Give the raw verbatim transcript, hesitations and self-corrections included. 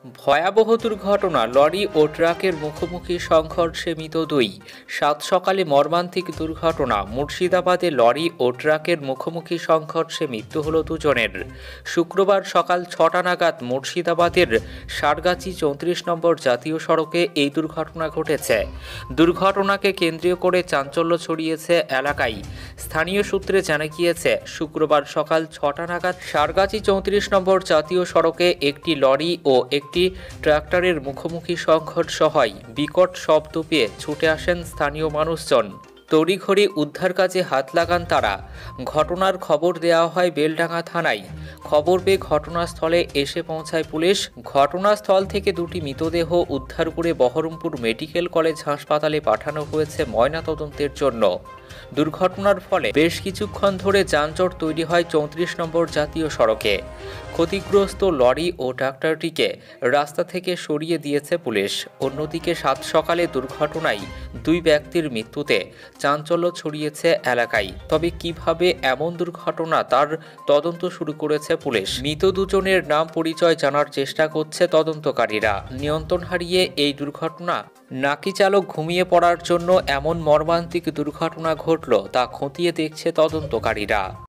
ভয়াবহ দুর্ঘটনা, লরি ও ট্রাকের মুখোমুখি সংঘর্ষে মৃত দুই। সাত সকালে মর্মান্তিক দুর্ঘটনা, মুর্শিদাবাদে লরি ও ট্রাকের মুখোমুখি সংঘর্ষে মৃত্যু হল দুজনের। শুক্রবার সকাল ছটা নাগাদ মুর্শিদাবাদের সারগাছি চৌত্রিশ নম্বর জাতীয় সড়কে এই দুর্ঘটনা ঘটেছে। দুর্ঘটনাকে কেন্দ্রীয় করে চাঞ্চল্য ছড়িয়েছে এলাকায়। স্থানীয় সূত্রে জানা গিয়েছে, শুক্রবার সকাল ছটা নাগাদ সারগাছি চৌত্রিশ নম্বর জাতীয় সড়কে একটি লরি ও একটি ট্রাক্টরের মুখোমুখি সংঘর্ষ হয়। বিকট শব্দ পেয়ে ছুটে আসেন স্থানীয় মানুষজন। তড়িঘড়ি উদ্ধার কাজে হাত লাগান তারা। ঘটনার খবর দেওয়া হয় বেলডাঙ্গা থানায়। খবর পেয়ে ঘটনাস্থলে এসে পৌঁছায় পুলিশ। ঘটনাস্থল থেকে দুটি মৃতদেহ উদ্ধার করে বহরমপুর মেডিকেল কলেজ হাসপাতালে পাঠানো হয়েছে ময়নাতদন্তের জন্য। দুর্ঘটনার ফলে বেশ কিছুক্ষণ ধরে যানজট তৈরি হয় চৌত্রিশ নম্বর জাতীয় সড়কে। ক্ষতিগ্রস্ত লরি ও ট্রাক্টরটিকে রাস্তা থেকে সরিয়ে দিয়েছে পুলিশ। অন্যদিকে সাত সকালে দুর্ঘটনায় দুই ব্যক্তির মৃত্যুতে চাঞ্চল্য ছড়িয়েছে এলাকায়। তবে কিভাবে এমন দুর্ঘটনা, তার তদন্ত শুরু করেছে পুলিশ। মৃত দুজনের নাম পরিচয় জানার চেষ্টা করছে তদন্তকারীরা। নিয়ন্ত্রণ হারিয়ে এই দুর্ঘটনা নাকি চালক ঘুমিয়ে পড়ার জন্য এমন মর্মান্তিক দুর্ঘটনা ঘটল, তা খতিয়ে দেখছে তদন্তকারীরা।